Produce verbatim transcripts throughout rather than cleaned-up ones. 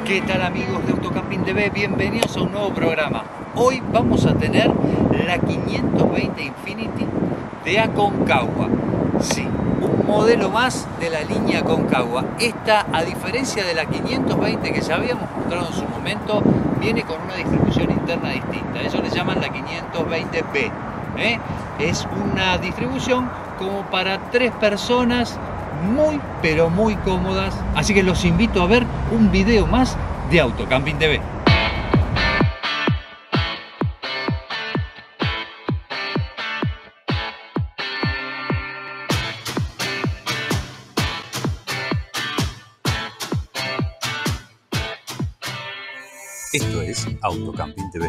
¿Qué tal, amigos de Autocamping T V? Bienvenidos a un nuevo programa. Hoy vamos a tener la quinientos veinte Infiniti de Aconcagua. Sí, un modelo más de la línea Aconcagua. Esta, a diferencia de la quinientos veinte que ya habíamos mostrado en su momento, viene con una distribución interna distinta. Ellos le llaman la quinientos veinte B. ¿eh? Es una distribución como para tres personas, muy pero muy cómodas, así que los invito a ver un video más de Autocamping T V. Esto es Autocamping T V.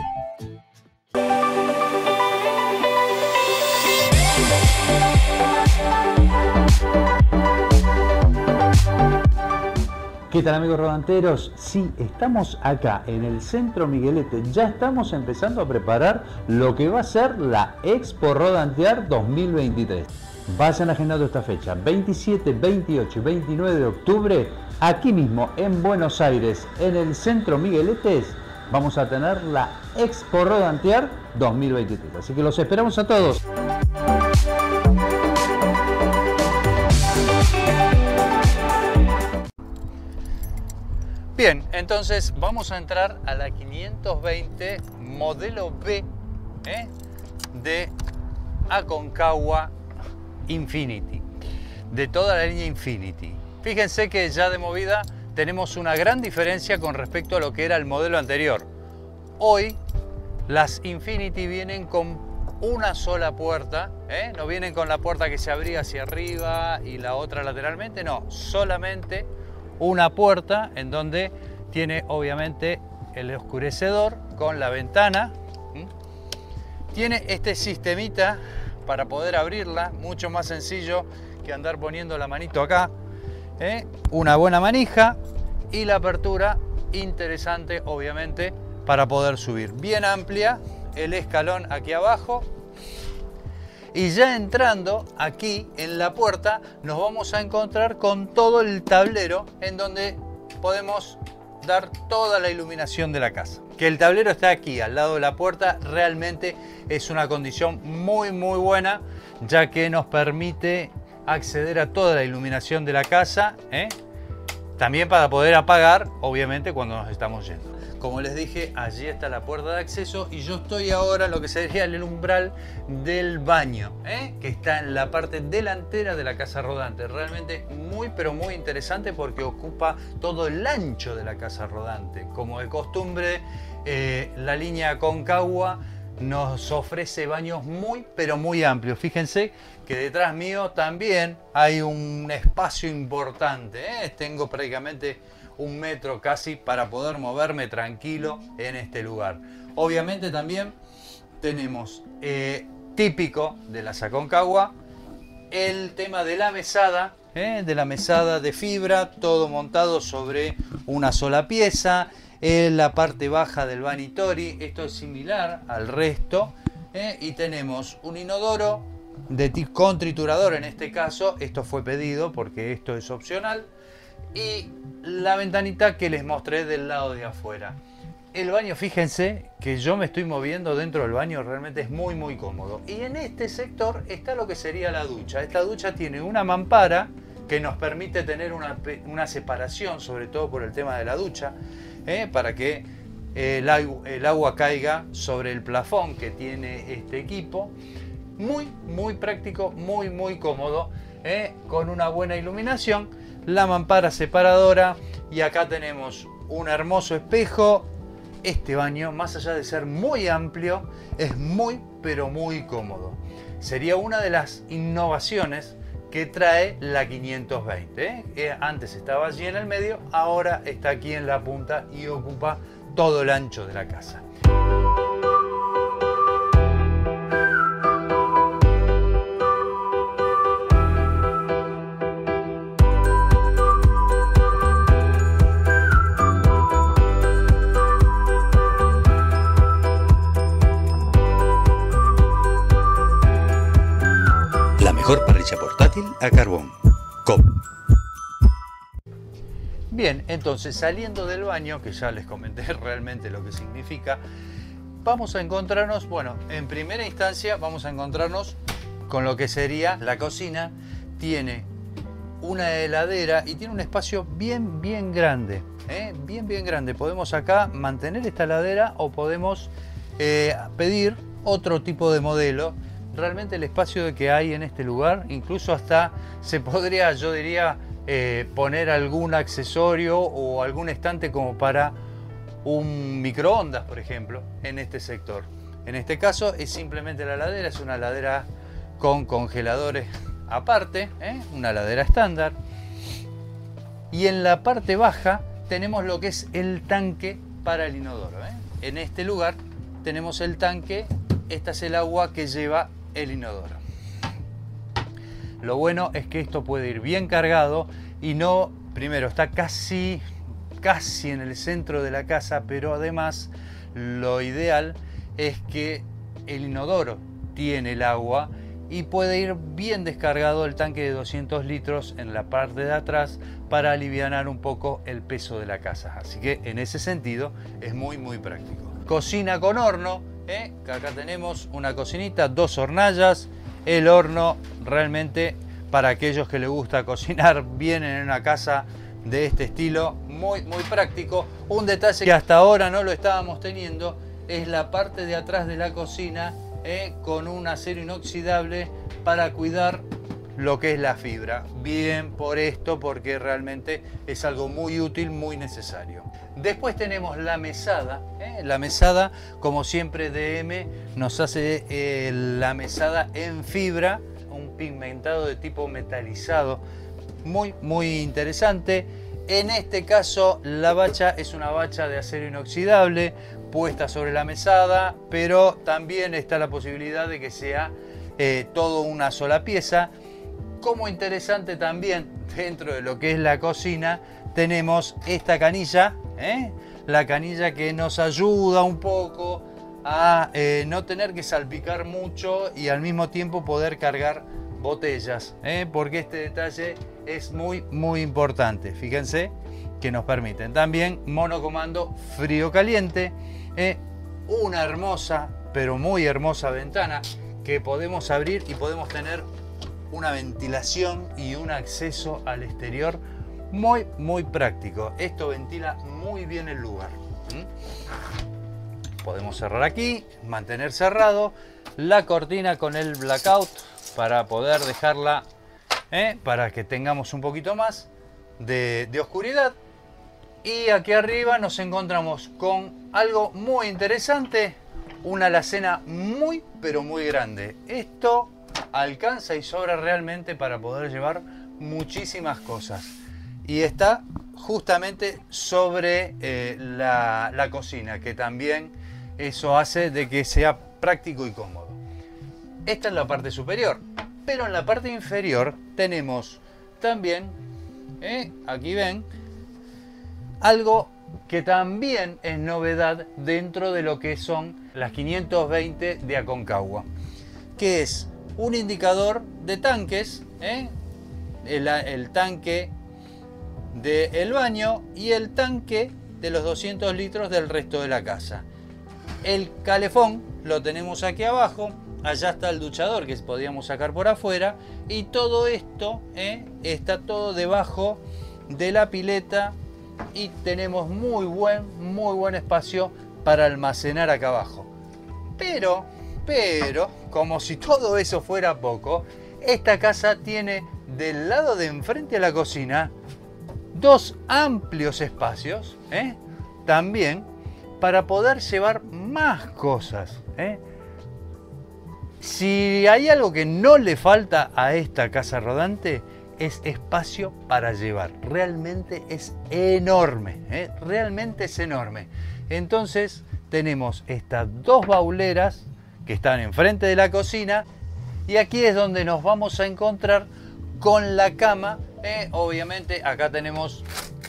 ¿Qué tal, amigos rodanteros? Sí, estamos acá en el Centro Miguelete. Ya estamos empezando a preparar lo que va a ser la Expo Rodantear dos mil veintitrés. Vayan agendando esta fecha, veintisiete, veintiocho y veintinueve de octubre, aquí mismo en Buenos Aires, en el Centro Miguelete, vamos a tener la Expo Rodantear dos mil veintitrés. Así que los esperamos a todos. Bien, entonces vamos a entrar a la quinientos veinte modelo B ¿eh? de Aconcagua Infiniti, de toda la línea Infiniti. Fíjense que ya de movida tenemos una gran diferencia con respecto a lo que era el modelo anterior. Hoy las Infiniti vienen con una sola puerta, ¿eh? no vienen con la puerta que se abría hacia arriba y la otra lateralmente, no, solamente una puerta en donde tiene obviamente el oscurecedor con la ventana. ¿Mm? Tiene este sistemita para poder abrirla, mucho más sencillo que andar poniendo la manito acá. ¿eh? Una buena manija y la apertura interesante obviamente para poder subir. Bien amplia, el escalón aquí abajo. Y ya entrando aquí en la puerta nos vamos a encontrar con todo el tablero en donde podemos dar toda la iluminación de la casa. Que el tablero está aquí al lado de la puerta realmente es una condición muy muy buena, ya que nos permite acceder a toda la iluminación de la casa, ¿eh? También para poder apagar obviamente cuando nos estamos yendo. Como les dije, allí está la puerta de acceso y yo estoy ahora en lo que sería el umbral del baño, ¿eh? que está en la parte delantera de la casa rodante. Realmente muy pero muy interesante porque ocupa todo el ancho de la casa rodante. Como de costumbre, eh, la línea Aconcagua nos ofrece baños muy pero muy amplios. Fíjense que detrás mío también hay un espacio importante, ¿eh? Tengo prácticamente un metro casi para poder moverme tranquilo en este lugar. Obviamente también tenemos eh, típico de las Aconcagua el tema de la mesada, ¿eh? de la mesada de fibra, todo montado sobre una sola pieza. En la parte baja del vanitori, esto es similar al resto, ¿eh? y tenemos un inodoro de con triturador en este caso. Esto fue pedido porque esto es opcional. Y la ventanita que les mostré del lado de afuera. El baño, fíjense que yo me estoy moviendo dentro del baño, realmente es muy muy cómodo. Y en este sector está lo que sería la ducha. Esta ducha tiene una mampara que nos permite tener una, una separación, sobre todo por el tema de la ducha, ¿eh? para que el, el agua caiga sobre el plafón que tiene este equipo. Muy muy práctico, muy muy cómodo, ¿eh? con una buena iluminación. La mampara separadora y acá tenemos un hermoso espejo. Este baño, más allá de ser muy amplio, es muy pero muy cómodo. Sería una de las innovaciones que trae la quinientos veinte. ¿eh? Antes estaba allí en el medio, ahora está aquí en la punta y ocupa todo el ancho de la casa. Mejor parrilla portátil a carbón. C O P. Bien, entonces saliendo del baño, que ya les comenté realmente lo que significa, vamos a encontrarnos, bueno, en primera instancia vamos a encontrarnos con lo que sería la cocina. Tiene una heladera y tiene un espacio bien, bien grande, ¿eh? bien, bien grande. Podemos acá mantener esta heladera o podemos eh, pedir otro tipo de modelo. Realmente el espacio que hay en este lugar, incluso hasta se podría, yo diría, eh, poner algún accesorio o algún estante como para un microondas, por ejemplo, en este sector. En este caso es simplemente la heladera, es una heladera con congeladores aparte, ¿eh? una heladera estándar. Y en la parte baja tenemos lo que es el tanque para el inodoro, ¿eh? En este lugar tenemos el tanque, esta es el agua que lleva el inodoro. Lo bueno es que esto puede ir bien cargado y no, primero está casi, casi en el centro de la casa, pero además lo ideal es que el inodoro tiene el agua y puede ir bien descargado el tanque de doscientos litros en la parte de atrás para alivianar un poco el peso de la casa. Así que en ese sentido es muy muy práctico. Cocina con horno, ¿eh? Acá tenemos una cocinita, dos hornallas, el horno realmente para aquellos que les gusta cocinar bien en una casa de este estilo, muy muy práctico. Un detalle que hasta ahora no lo estábamos teniendo es la parte de atrás de la cocina, Eh, con un acero inoxidable para cuidar lo que es la fibra. Bien por esto, porque realmente es algo muy útil, muy necesario. Después tenemos la mesada. ¿eh? La mesada, como siempre, D M nos hace eh, la mesada en fibra, un pigmentado de tipo metalizado, muy, muy interesante. En este caso, la bacha es una bacha de acero inoxidable puesta sobre la mesada, pero también está la posibilidad de que sea eh, todo una sola pieza. Como interesante también, dentro de lo que es la cocina, tenemos esta canilla, ¿eh? la canilla que nos ayuda un poco a eh, no tener que salpicar mucho y al mismo tiempo poder cargar botellas, ¿eh? porque este detalle es muy muy importante. Fíjense que nos permiten también monocomando frío-caliente, ¿eh? una hermosa, pero muy hermosa ventana que podemos abrir y podemos tener una ventilación y un acceso al exterior muy muy práctico. Esto ventila muy bien el lugar. ¿Mm? Podemos cerrar aquí, mantener cerrado la cortina con el blackout para poder dejarla, ¿eh? para que tengamos un poquito más de, de oscuridad. Y aquí arriba nos encontramos con algo muy interesante, una alacena muy pero muy grande. Esto alcanza y sobra realmente para poder llevar muchísimas cosas. Y está justamente sobre eh, la, la cocina, que también eso hace de que sea práctico y cómodo. Esta es la parte superior, pero en la parte inferior tenemos también, eh, aquí ven, algo que también es novedad dentro de lo que son las quinientos veinte de Aconcagua, que es un indicador de tanques, ¿eh? el, el tanque del baño y el tanque de los doscientos litros del resto de la casa. El calefón lo tenemos aquí abajo, allá está el duchador que podíamos sacar por afuera, y todo esto ¿eh? está todo debajo de la pileta y tenemos muy buen, muy buen espacio para almacenar acá abajo. Pero, pero, como si todo eso fuera poco, esta casa tiene del lado de enfrente a la cocina dos amplios espacios, ¿eh? también para poder llevar más cosas. ¿eh? Si hay algo que no le falta a esta casa rodante, es espacio para llevar. Realmente es enorme, ¿eh? realmente es enorme. Entonces tenemos estas dos bauleras que están enfrente de la cocina, y aquí es donde nos vamos a encontrar con la cama. ¿eh? Obviamente acá tenemos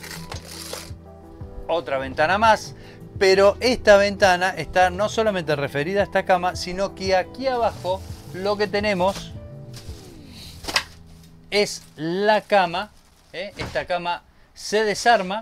otra ventana más, pero esta ventana está no solamente referida a esta cama, sino que aquí abajo lo que tenemos es la cama. ¿eh? Esta cama se desarma.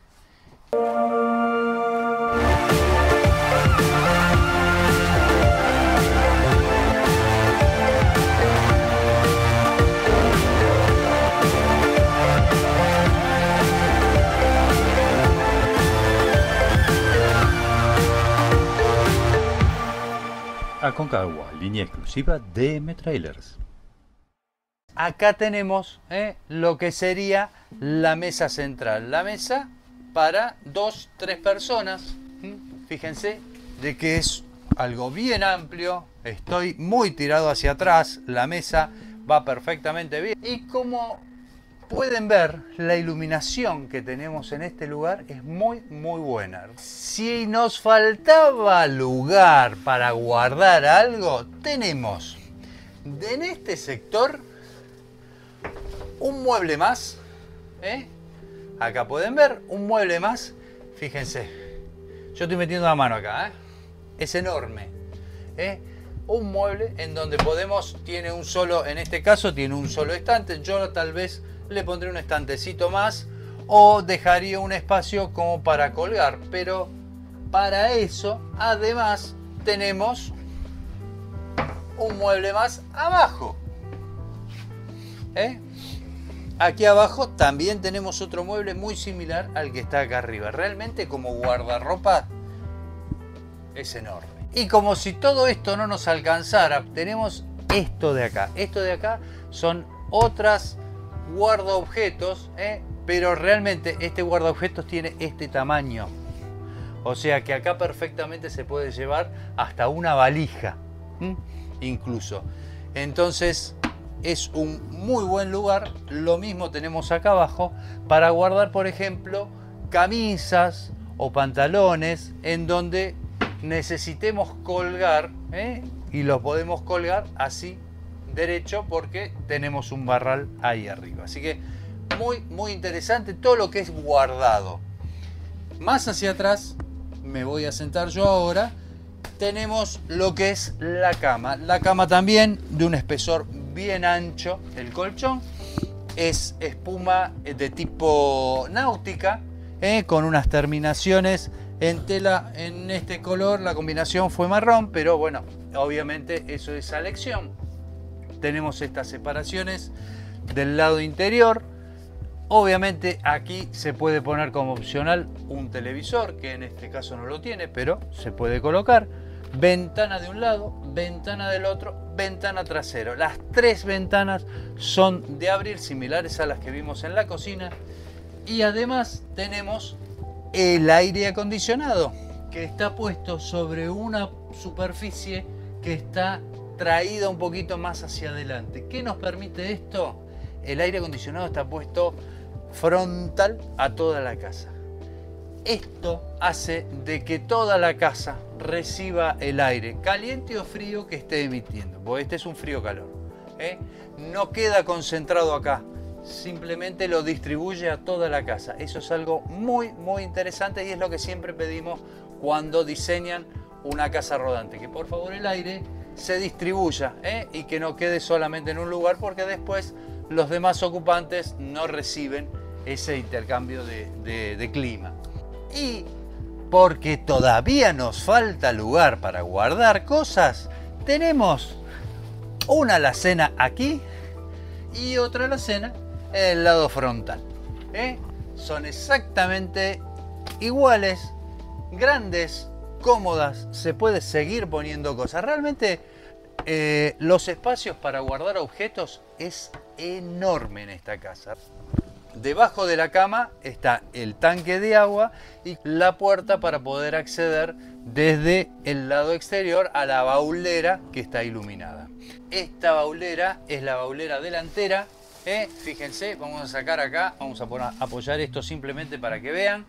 Aconcagua, línea exclusiva D M Trailers. Acá tenemos eh, lo que sería la mesa central. La mesa para dos, tres personas. ¿Mm? Fíjense de que es algo bien amplio. Estoy muy tirado hacia atrás. La mesa va perfectamente bien. Y como pueden ver, la iluminación que tenemos en este lugar es muy, muy buena. Si nos faltaba lugar para guardar algo, tenemos en este sector un mueble más. ¿eh? Acá pueden ver un mueble más. Fíjense, yo estoy metiendo la mano acá. ¿eh? Es enorme. ¿eh? Un mueble en donde podemos, tiene un solo, en este caso tiene un solo estante. Yo tal vez le pondré un estantecito más o dejaría un espacio como para colgar, pero para eso además tenemos un mueble más abajo. ¿Eh? Aquí abajo también tenemos otro mueble muy similar al que está acá arriba. Realmente como guardarropa es enorme. Y como si todo esto no nos alcanzara, tenemos esto de acá. Esto de acá son otras guardaobjetos, ¿eh? pero realmente este guardaobjetos tiene este tamaño. O sea que acá perfectamente se puede llevar hasta una valija, ¿m? incluso. Entonces es un muy buen lugar. Lo mismo tenemos acá abajo para guardar, por ejemplo, camisas o pantalones en donde necesitemos colgar, ¿eh? y los podemos colgar así derecho porque tenemos un barral ahí arriba. Así que muy muy interesante todo lo que es guardado. Más hacia atrás me voy a sentar yo ahora. Tenemos lo que es la cama. La cama también de un espesor bien ancho. El colchón es espuma de tipo náutica, ¿eh? con unas terminaciones en tela en este color. La combinación fue marrón, pero bueno, obviamente eso es a elección. Tenemos estas separaciones del lado interior. Obviamente aquí se puede poner como opcional un televisor, que en este caso no lo tiene, pero se puede colocar. Ventana de un lado, ventana del otro, ventana trasero. Las tres ventanas son de abrir, similares a las que vimos en la cocina. Y además tenemos el aire acondicionado, que está puesto sobre una superficie que está traída un poquito más hacia adelante. ¿Qué nos permite esto? El aire acondicionado está puesto frontal a toda la casa. Esto hace de que toda la casa reciba el aire, caliente o frío que esté emitiendo, porque este es un frío-calor. ¿eh? No queda concentrado acá, simplemente lo distribuye a toda la casa. Eso es algo muy, muy interesante y es lo que siempre pedimos cuando diseñan una casa rodante, que por favor el aire se distribuya ¿eh? y que no quede solamente en un lugar, porque después los demás ocupantes no reciben ese intercambio de, de, de clima. Y porque todavía nos falta lugar para guardar cosas, tenemos una alacena aquí y otra alacena en el lado frontal. ¿eh? Son exactamente iguales, grandes, cómodas, se puede seguir poniendo cosas. Realmente eh, los espacios para guardar objetos es enorme en esta casa. Debajo de la cama está el tanque de agua y la puerta para poder acceder desde el lado exterior a la baulera que está iluminada. Esta baulera es la baulera delantera. ¿eh? Fíjense, vamos a sacar acá, vamos a poner, apoyar esto simplemente para que vean.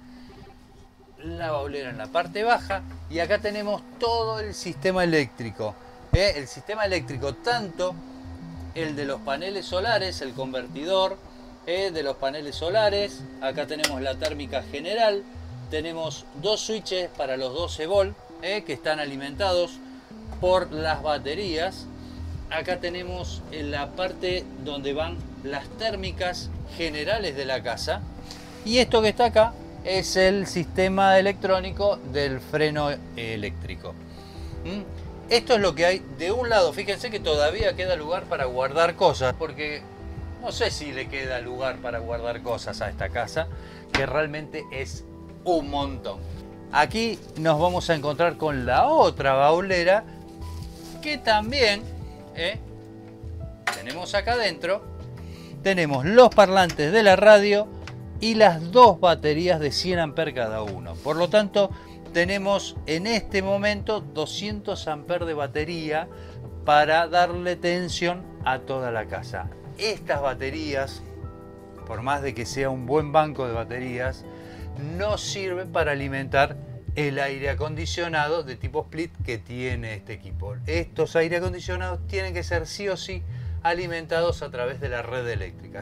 La baulera en la parte baja y acá tenemos todo el sistema eléctrico. ¿eh? El sistema eléctrico, tanto el de los paneles solares, el convertidor eh, de los paneles solares. Acá tenemos la térmica general. Tenemos dos switches para los doce volt eh, que están alimentados por las baterías. Acá tenemos en la parte donde van las térmicas generales de la casa. Y esto que está acá es el sistema electrónico del freno eléctrico. ¿Mm? Esto es lo que hay de un lado. Fíjense que todavía queda lugar para guardar cosas, porque no sé si le queda lugar para guardar cosas a esta casa, que realmente es un montón. Aquí nos vamos a encontrar con la otra baulera, que también ¿eh? tenemos acá adentro. Tenemos los parlantes de la radio y las dos baterías de cien amperes cada uno. Por lo tanto, tenemos en este momento doscientos amperes de batería para darle tensión a toda la casa. Estas baterías, por más de que sea un buen banco de baterías, no sirven para alimentar el aire acondicionado de tipo split que tiene este equipo. Estos aire acondicionados tienen que ser sí o sí alimentados a través de la red eléctrica.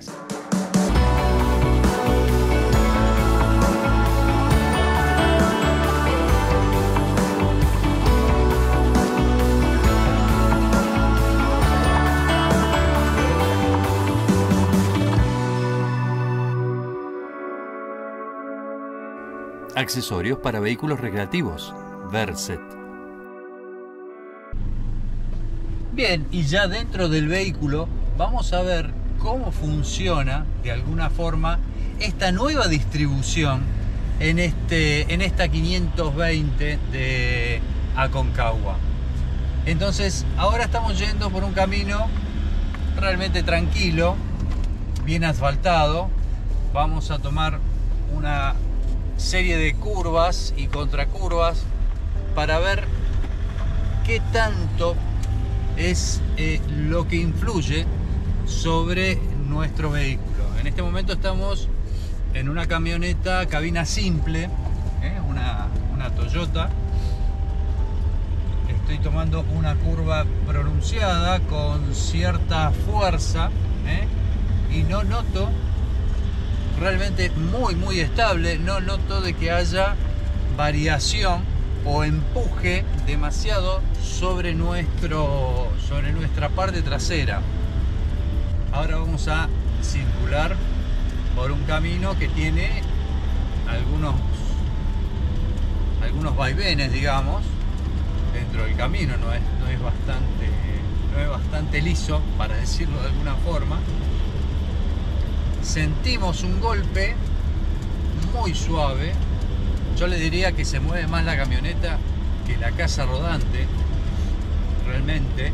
Accesorios para vehículos recreativos, Verset. Bien, y ya dentro del vehículo vamos a ver cómo funciona de alguna forma esta nueva distribución en, este, en esta quinientos veinte de Aconcagua. Entonces ahora estamos yendo por un camino realmente tranquilo, bien asfaltado. Vamos a tomar una serie de curvas y contracurvas para ver qué tanto es eh, lo que influye sobre nuestro vehículo. En este momento estamos en una camioneta cabina simple, ¿eh? una, una Toyota. Estoy tomando una curva pronunciada con cierta fuerza, ¿eh? y no noto realmente muy muy estable, no noto de que haya variación o empuje demasiado sobre nuestro sobre nuestra parte trasera. Ahora vamos a circular por un camino que tiene algunos algunos vaivenes, digamos, dentro del camino. No es, no es bastante no es bastante liso, para decirlo de alguna forma. Sentimos un golpe muy suave. Yo le diría que se mueve más la camioneta que la casa rodante, realmente.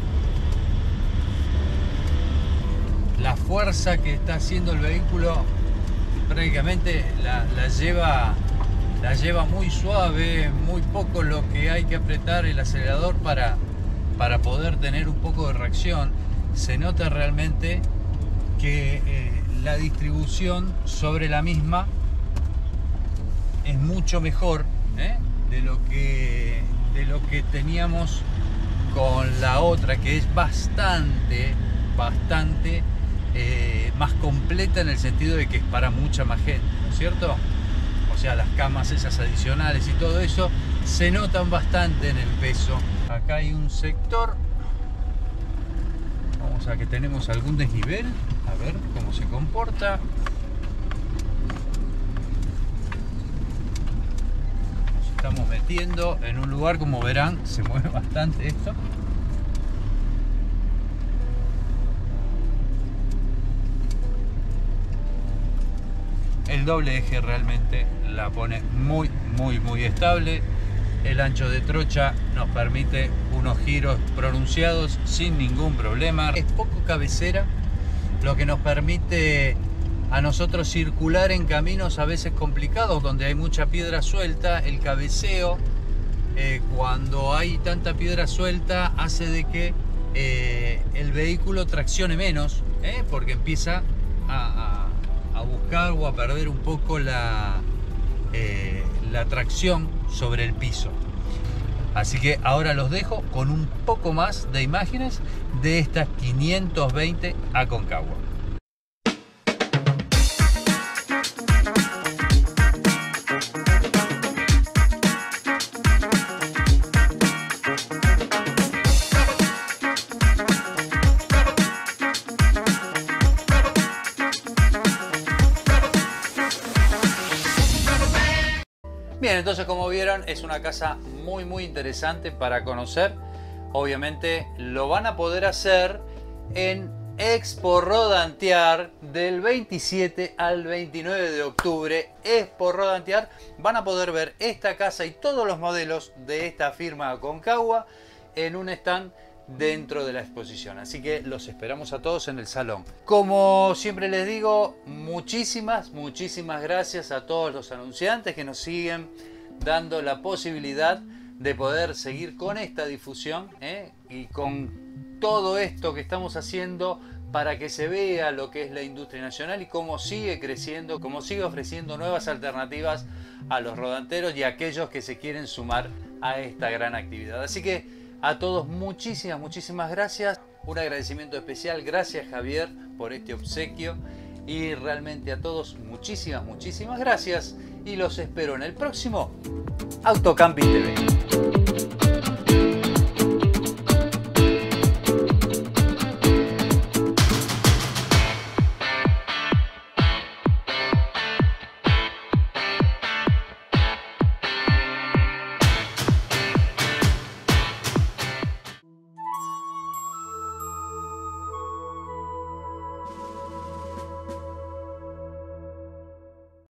La fuerza que está haciendo el vehículo prácticamente la, la, lleva, la lleva muy suave, muy poco lo que hay que apretar el acelerador para, para poder tener un poco de reacción. Se nota realmente que eh, la distribución sobre la misma es mucho mejor ¿eh? de lo que de lo que teníamos con la otra, que es bastante bastante eh, más completa, en el sentido de que es para mucha más gente, ¿no es cierto? O sea, las camas esas adicionales y todo eso se notan bastante en el peso. Acá hay un sector, vamos a que tenemos algún desnivel, a ver cómo se comporta. Nos estamos metiendo en un lugar, como verán, se mueve bastante esto. El doble eje realmente la pone muy, muy, muy estable. El ancho de trocha nos permite unos giros pronunciados sin ningún problema. Es poco cabecera, lo que nos permite a nosotros circular en caminos a veces complicados, donde hay mucha piedra suelta. El cabeceo, eh, cuando hay tanta piedra suelta, hace de que eh, el vehículo traccione menos, ¿eh? porque empieza a, a, a buscar o a perder un poco la, eh, la tracción sobre el piso. Así que ahora los dejo con un poco más de imágenes de estas quinientos veinte Aconcagua. entonces como vieron es una casa muy muy interesante para conocer. Obviamente lo van a poder hacer en Expo Rodantear del veintisiete al veintinueve de octubre. Expo Rodantear, van a poder ver esta casa y todos los modelos de esta firma Aconcagua en un stand dentro de la exposición. Así que los esperamos a todos en el salón. Como siempre les digo, muchísimas, muchísimas gracias a todos los anunciantes que nos siguen dando la posibilidad de poder seguir con esta difusión, ¿eh? y con todo esto que estamos haciendo para que se vea lo que es la industria nacional y cómo sigue creciendo, cómo sigue ofreciendo nuevas alternativas a los rodanteros y a aquellos que se quieren sumar a esta gran actividad. Así que a todos muchísimas, muchísimas gracias. Un agradecimiento especial. Gracias, Javier, por este obsequio. Y realmente a todos muchísimas, muchísimas gracias. Y los espero en el próximo Autocamping T V.